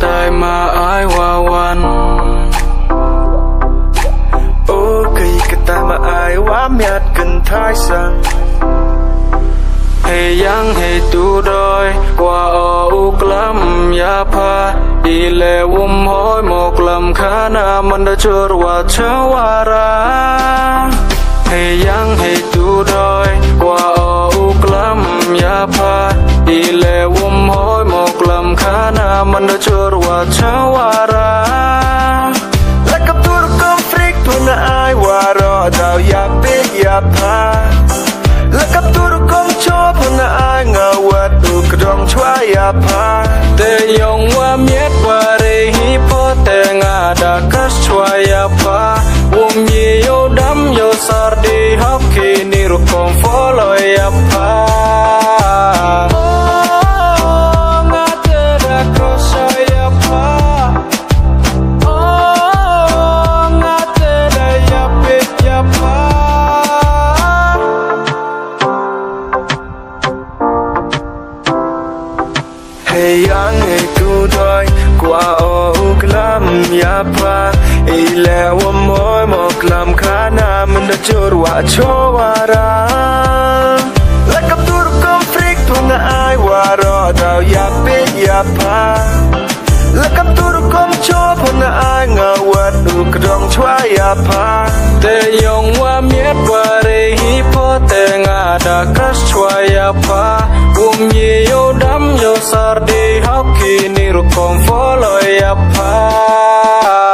tai mà ai hoa văn ok cái tai mà ai quá miệt cần thái sang hey yang hey tu đôi qua ô lắm ya pa đi lệ hôi một lầm khá na mình đã chưa qua cháo ra hey yang hey tu đôi qua ô lắm ya pa đi lệ hôi một lầm khá na mình đã chưa qua cháo ra lại cấp tu được con freak tu na ai qua rồi đào ya big ya pa lại cấp tu được con chó pun na ai ngờ quật tu kong chua ya pa te yong wa miet wa re hi po te nga da kas chua ya pa ye yo dam yo sar di hop ki ni ru kon follow ya pa nga te da kas ya pa nga te da ya pit ya pa hey yang hey tu đôi qua ô lắm ya pa ile wa môi một làm khá na mình đã chưa qua cho ra lại cấp tu được con freak tu na ai qua rồi đào ya big ya pa lại cấp tu được con chó pun na ai ngờ quật được kong chua ya pa te yong wa miet wa re hi po te nga da kas chua ya pa ye yo dam yo sar di hop ki ni ru kon follow ya pa